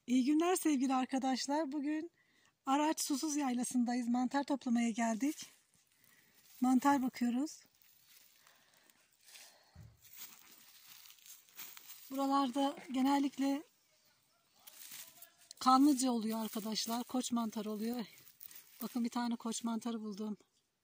İyi günler sevgili arkadaşlar. Bugün Araç Susuz Yaylası'ndayız. Mantar toplamaya geldik. Mantar bakıyoruz. Buralarda genellikle kanlıca oluyor arkadaşlar. Koç mantarı oluyor. Bakın bir tane koç mantarı buldum.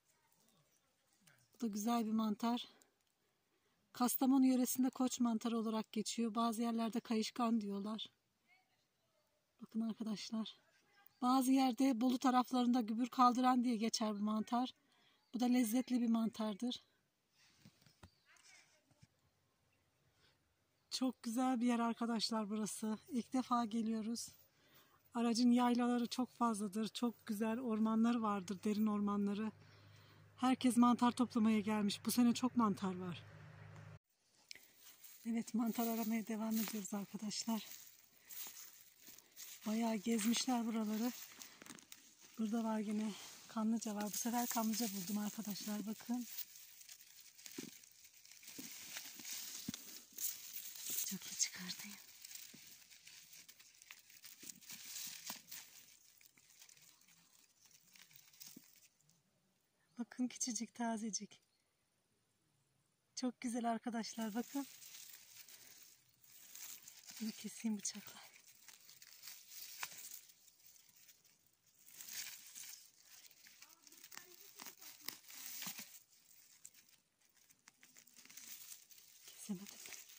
Bu da güzel bir mantar. Kastamonu yöresinde koç mantarı olarak geçiyor. Bazı yerlerde kayışkan diyorlar. Bakın arkadaşlar. Bazı yerde Bolu taraflarında gübür kaldıran diye geçer bu mantar. Bu da lezzetli bir mantardır. Çok güzel bir yer arkadaşlar burası. İlk defa geliyoruz. Aracın yaylaları çok fazladır. Çok güzel ormanları vardır, derin ormanları. Herkes mantar toplamaya gelmiş. Bu sene çok mantar var. Evet, mantar aramaya devam ediyoruz arkadaşlar. Bayağı gezmişler buraları. Burada var yine kanlıca var. Bu sefer kanlıca buldum arkadaşlar. Bakın. Bıçakla çıkartayım. Bakın küçücük, tazecik. Çok güzel arkadaşlar. Bakın. Bunu keseyim bıçakla. Kesemedim.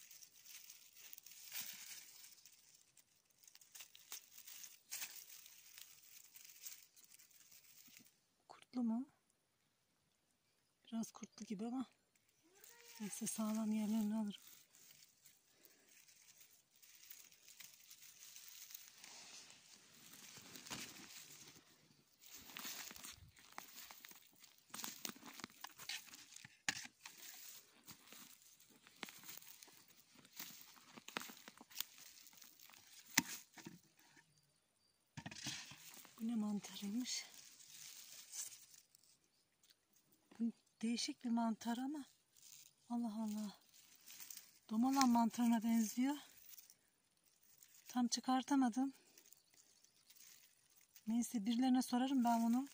Kurtlu mu? Biraz kurtlu gibi ama neyse, sağlam yerlerini alırım. Bu ne mantarıymış? Bu değişik bir mantar ama Allah Allah. Domalan mantarına benziyor. Tam çıkartamadım. Neyse, birilerine sorarım ben bunu.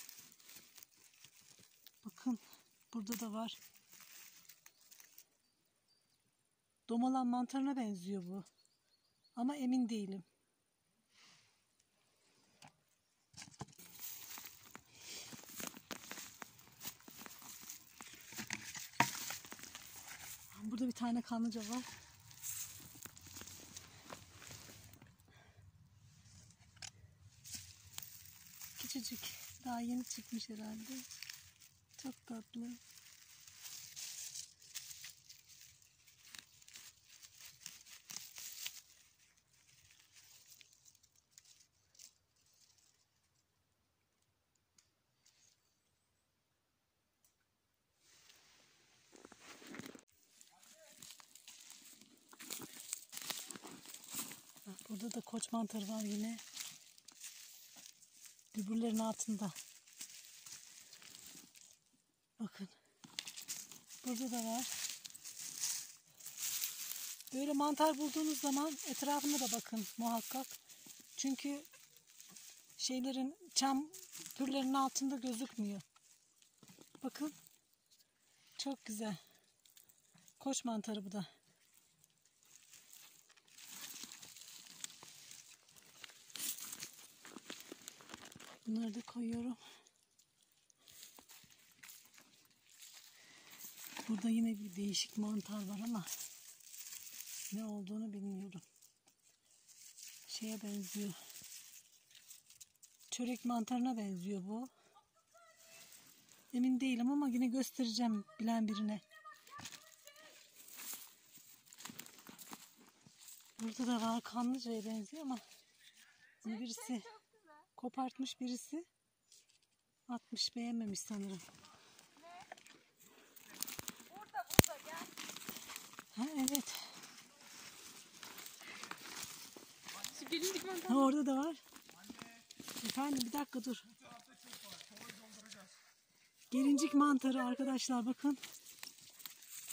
Bakın burada da var. Domalan mantarına benziyor bu. Ama emin değilim. Burada bir tane kanlıca var. Küçücük. Daha yeni çıkmış herhalde. Çok tatlı. Burada da koç mantarı var yine. Gübürlerin altında. Bakın. Burada da var. Böyle mantar bulduğunuz zaman etrafına da bakın muhakkak. Çünkü çam türlerinin altında gözükmüyor. Bakın. Çok güzel. Koç mantarı bu da. Bunları da koyuyorum. Burada yine bir değişik mantar var ama ne olduğunu bilmiyorum. Şeye benziyor. Çörek mantarına benziyor bu. Emin değilim ama yine göstereceğim bilen birine. Burada da var, kanlıcaya benziyor ama bunu birisi kopartmış, birisi atmış, beğenmemiş sanırım. Burada gel. Ha, evet. Şu gelincik mantar. Ha, orada da var. Efendim, bir dakika dur. Gelincik mantarı arkadaşlar, bakın.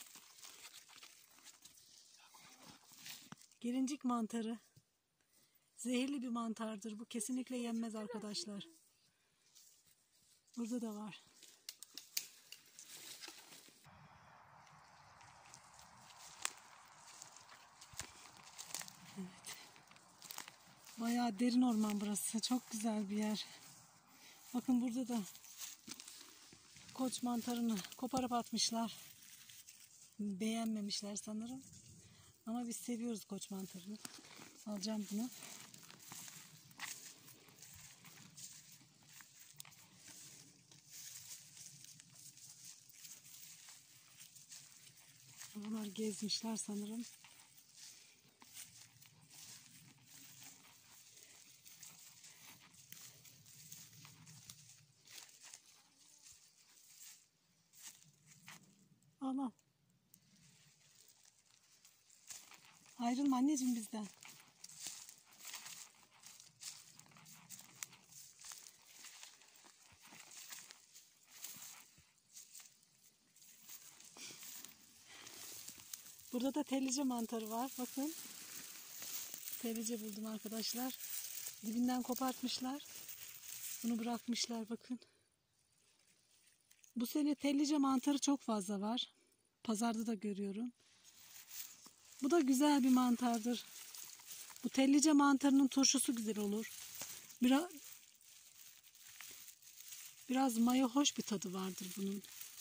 Gelincik mantarı. Zehirli bir mantardır. Bu kesinlikle yenmez arkadaşlar. Burada da var. Evet. Bayağı derin orman burası. Çok güzel bir yer. Bakın burada da koç mantarını koparıp atmışlar. Beğenmemişler sanırım. Ama biz seviyoruz koç mantarını. Alacağım bunu. Bunlar gezmişler sanırım. Al. Ayrılma anneciğim bizden. Burada da tellice mantarı var. Bakın. Tellice buldum arkadaşlar. Dibinden kopartmışlar. Bunu bırakmışlar bakın. Bu sene tellice mantarı çok fazla var. Pazarda da görüyorum. Bu da güzel bir mantardır. Bu tellice mantarının turşusu güzel olur. Biraz mayahoş bir tadı vardır bunun.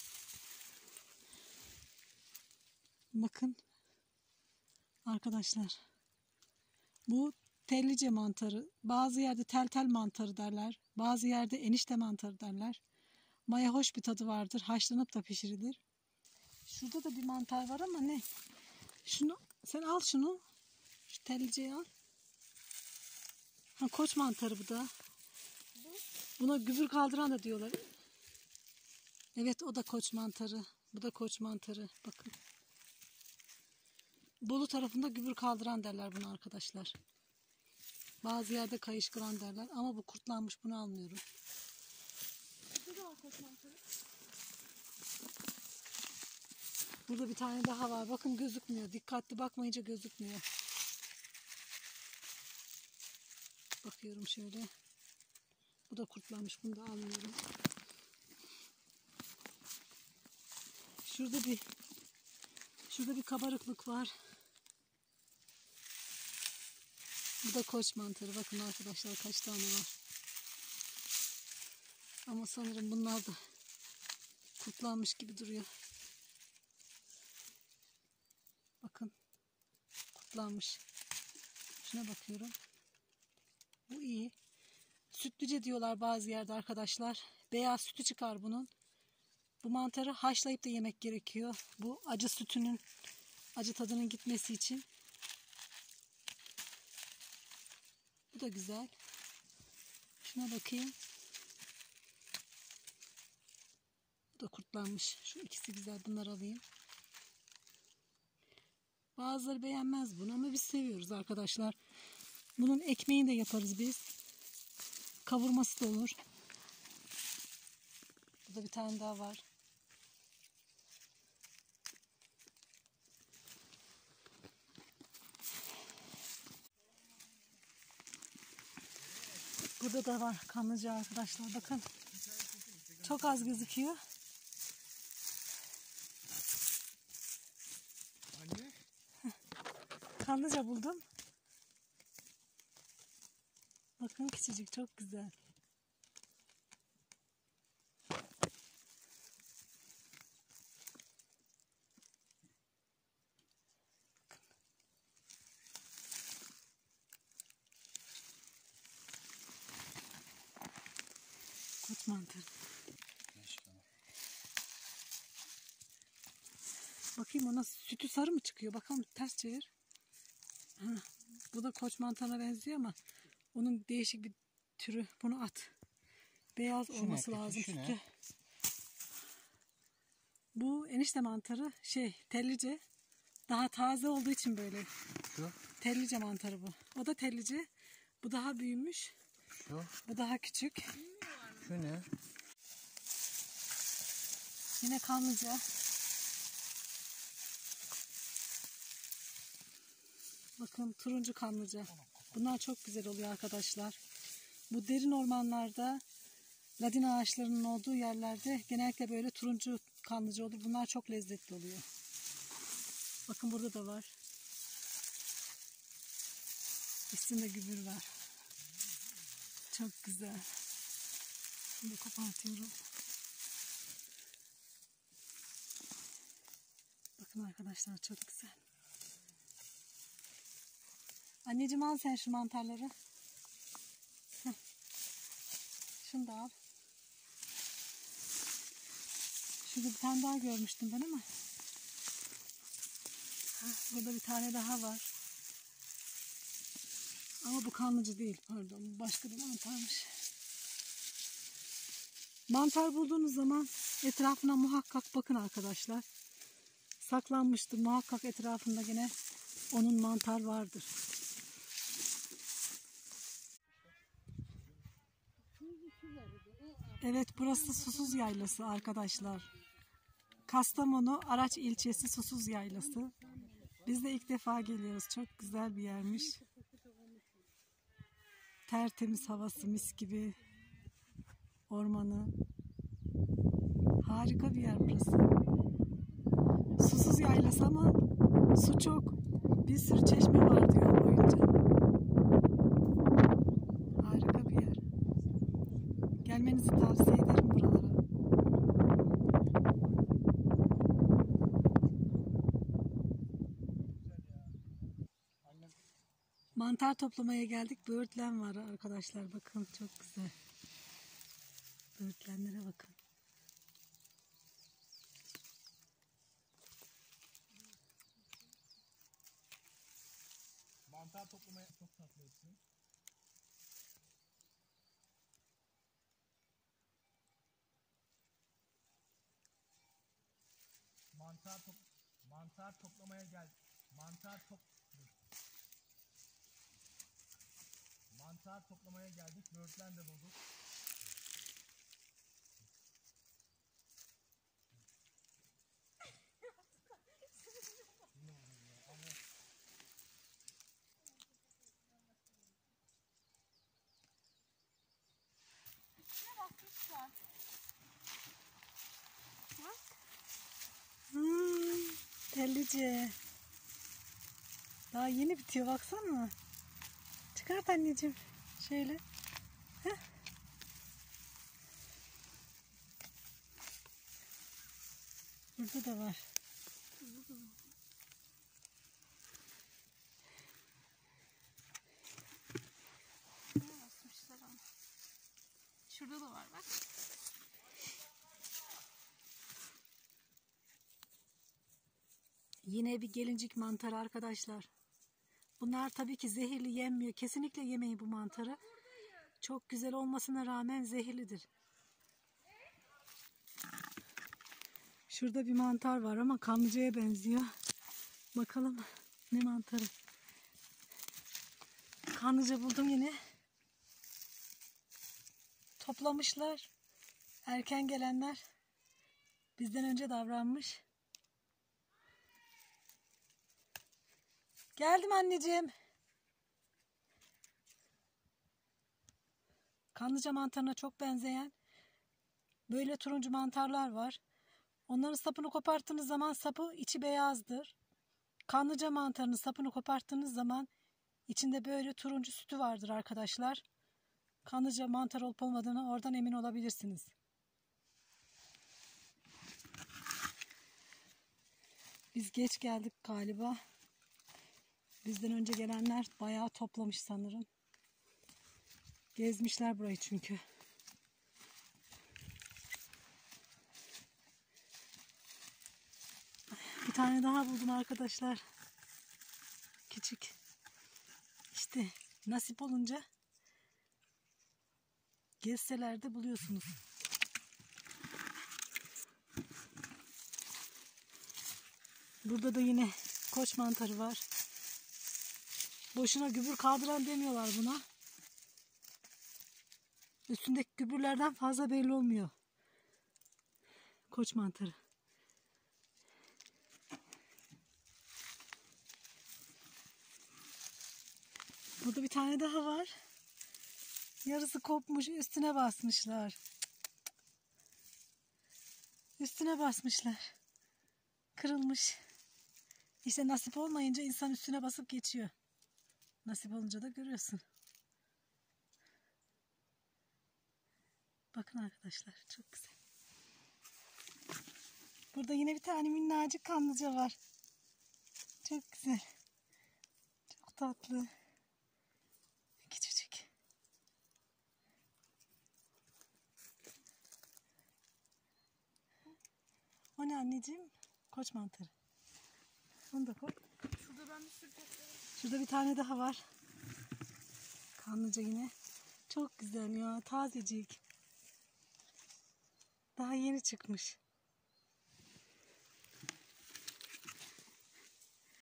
Bakın arkadaşlar. Bu tellice mantarı. Bazı yerde tel mantarı derler. Bazı yerde enişte mantarı derler. Mayahoş bir tadı vardır. Haşlanıp da pişirilir. Şurada da bir mantar var ama ne? Şunu sen al şunu. Şu telliceyi al. Ha, koç mantarı bu da. Buna gübür kaldıran da diyorlar. Evet o da koç mantarı. Bu da koç mantarı. Bakın. Bolu tarafında gübür kaldıran derler bunu arkadaşlar. Bazı yerde kayışkıran derler. Ama bu kurtlanmış, bunu almıyorum. Burada bir tane daha var. Bakın gözükmüyor. Dikkatli bakmayınca gözükmüyor. Bakıyorum şöyle. Bu da kurtlanmış. Bunu da almıyorum. Şurada bir kabarıklık var. Bu da koç mantarı. Bakın arkadaşlar kaç tane var. Ama sanırım bunlar da kurtlanmış gibi duruyor. Bakın. Kurtlanmış. Şuna bakıyorum. Bu iyi. Sütlüce diyorlar bazı yerde arkadaşlar. Beyaz sütü çıkar bunun. Bu mantarı haşlayıp da yemek gerekiyor. Bu acı sütünün, acı tadının gitmesi için. Bu da güzel. Şuna bakayım. Bu da kurtlanmış. Şu ikisi güzel. Bunları alayım. Bazıları beğenmez bunu ama biz seviyoruz arkadaşlar. Bunun ekmeğini de yaparız biz. Kavurması da olur. Burada bir tane daha var. Burada da var kanlıca arkadaşlar. Bakın. Çok az gözüküyor. Anne. Kanlıca buldum. Bakın küçücük, çok güzel. Kurt mantarı. Bakayım ona sütü sarı mı çıkıyor? Bakalım ters çevir. Ha, bu da koç mantarına benziyor ama onun değişik bir türü. Bunu at. Beyaz olması lazım sütü. Bu enişte mantarı tellice. Daha taze olduğu için böyle. Şu. Tellice mantarı bu. O da tellice. Bu daha büyümüş. Şu. Bu daha küçük. Şu ne? Yine kanlıca. Bakın turuncu kanlıca. Bunlar çok güzel oluyor arkadaşlar. Bu derin ormanlarda, ladin ağaçlarının olduğu yerlerde genellikle böyle turuncu kanlıca olur. Bunlar çok lezzetli oluyor. Bakın burada da var. Üstünde gübür var. Çok güzel. Şimdi kopartıyorum. Bakın arkadaşlar çok güzel. Anneciğim al sen şu mantarları. Heh. Şunu da al. Şurada bir tane daha görmüştüm ben ama. Burada bir tane daha var. Ama bu kanlıcı değil, pardon. Bu başka bir mantarmış. Mantar bulduğunuz zaman etrafına muhakkak bakın arkadaşlar. Saklanmıştır. Muhakkak etrafında gene onun mantar vardır. Evet, burası Susuz Yaylası arkadaşlar. Kastamonu Araç ilçesi Susuz Yaylası. Biz de ilk defa geliyoruz. Çok güzel bir yermiş. Tertemiz havası, mis gibi. Ormanı. Harika bir yer burası. Susuz Yaylası ama su çok. Bir sürü çeşme var diyor boyunca. Harika bir yer. Gelmenizi tavsiye ederim buralara. Mantar toplamaya geldik. Böğürtlen var arkadaşlar. Bakın çok güzel. Böğürtlenlere bakın. Mantar toplamaya çok tatlı hepsi. Mantar toplamaya gel. Mantar toplamaya geldik. Böğürtlen de bulduk. Tellice. Daha yeni bitiyor baksana. Çıkart anneciğim. Şöyle. Heh. Burada da var. Şurada da var bak. Yine bir gelincik mantarı arkadaşlar. Bunlar tabii ki zehirli, yenmiyor. Kesinlikle yemeyin bu mantarı. Çok güzel olmasına rağmen zehirlidir. Şurada bir mantar var ama kanlıcaya benziyor. Bakalım ne mantarı. Kanlıca buldum yine. Toplamışlar. Erken gelenler bizden önce davranmış. Geldim anneciğim. Kanlıca mantarına çok benzeyen böyle turuncu mantarlar var. Onların sapını koparttığınız zaman sapı içi beyazdır. Kanlıca mantarının sapını koparttığınız zaman içinde böyle turuncu sütü vardır arkadaşlar. Kanlıca mantar olup olmadığını oradan emin olabilirsiniz. Biz geç geldik galiba. Bizden önce gelenler bayağı toplamış sanırım. Gezmişler burayı çünkü. Bir tane daha buldum arkadaşlar. Küçük. İşte nasip olunca gezseler de buluyorsunuz. Burada da yine koç mantarı var. Boşuna gübür kaldıran demiyorlar buna. Üstündeki gübürlerden fazla belli olmuyor. Koç mantarı. Burada bir tane daha var. Yarısı kopmuş, üstüne basmışlar. Üstüne basmışlar. Kırılmış. İşte nasip olmayınca insan üstüne basıp geçiyor. Nasip olunca da görüyorsun. Bakın arkadaşlar, çok güzel. Burada yine bir tane minnacık kanlıca var. Çok güzel. Çok tatlı. Küçücük. O ne anneciğim? Koç mantarı. Onu da koy. Şurada ben bir sürü topladım. Şurada bir tane daha var. Kanlıca yine. Çok güzel ya. Tazecik. Daha yeni çıkmış.